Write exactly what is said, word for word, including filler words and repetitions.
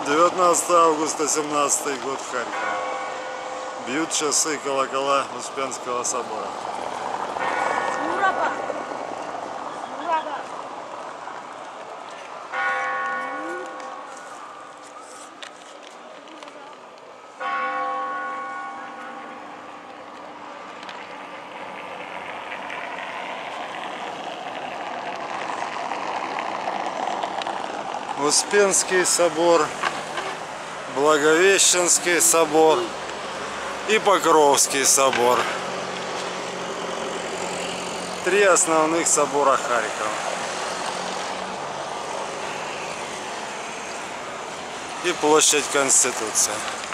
девятнадцатое августа семнадцатый год, Харьков. Бьют часы, колокола Успенского собора. Успенский собор, Благовещенский собор и Покровский собор. Три основных собора Харькова. И площадь Конституции.